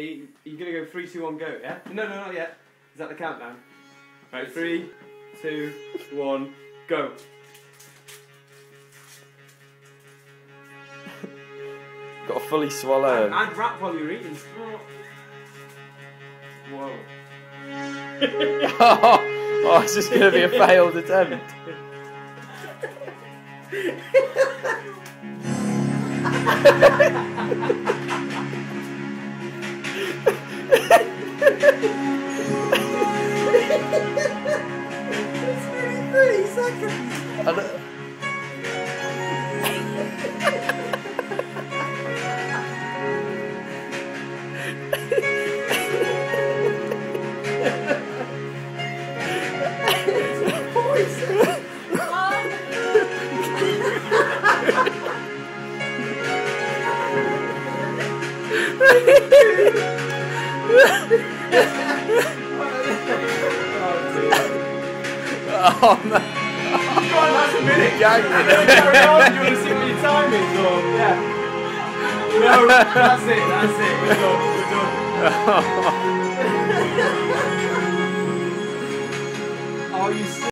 ready? You're gonna go 3, 2, 1, go, yeah? No, not yet. Is that the countdown? Right, 3, 2, 1, go. Got to fully swallow. And rap while you're eating. Whoa. Oh, it's just going to be a failed attempt. It's really 30 seconds. Oh man. Go on, that's a minute. Gagging. Do you want to see what your time is? Or, yeah. No, that's it. We're done. Are you